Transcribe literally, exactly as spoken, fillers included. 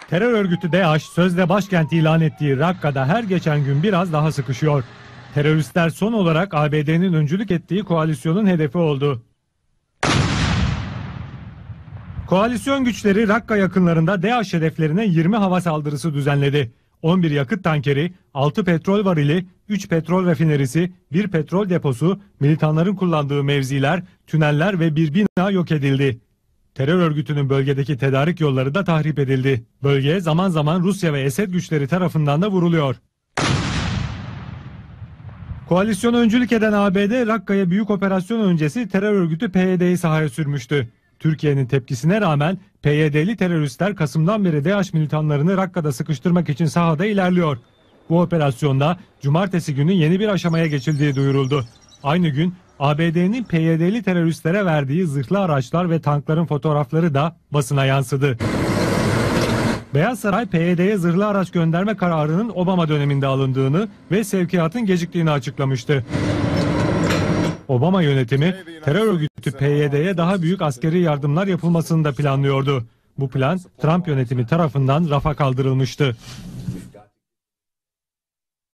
Terör örgütü DAEŞ sözde başkent ilan ettiği Rakka'da her geçen gün biraz daha sıkışıyor. Teröristler son olarak A B D'nin öncülük ettiği koalisyonun hedefi oldu. Koalisyon güçleri Rakka yakınlarında DAEŞ hedeflerine yirmi hava saldırısı düzenledi. on bir yakıt tankeri, altı petrol varili, üç petrol rafinerisi, bir petrol deposu, militanların kullandığı mevziler, tüneller ve bir bina yok edildi. Terör örgütünün bölgedeki tedarik yolları da tahrip edildi. Bölge zaman zaman Rusya ve Esed güçleri tarafından da vuruluyor. Koalisyona öncülük eden A B D, Rakka'ya büyük operasyon öncesi terör örgütü P Y D'yi sahaya sürmüştü. Türkiye'nin tepkisine rağmen P Y D'li teröristler Kasım'dan beri DAEŞ militanlarını Rakka'da sıkıştırmak için sahada ilerliyor. Bu operasyonda cumartesi günü yeni bir aşamaya geçildiği duyuruldu. Aynı gün A B D'nin P Y D'li teröristlere verdiği zırhlı araçlar ve tankların fotoğrafları da basına yansıdı. Beyaz Saray, P Y D'ye zırhlı araç gönderme kararının Obama döneminde alındığını ve sevkiyatın geciktiğini açıklamıştı. Obama yönetimi terör örgütü P Y D'ye daha büyük askeri yardımlar yapılmasını da planlıyordu. Bu plan Trump yönetimi tarafından rafa kaldırılmıştı.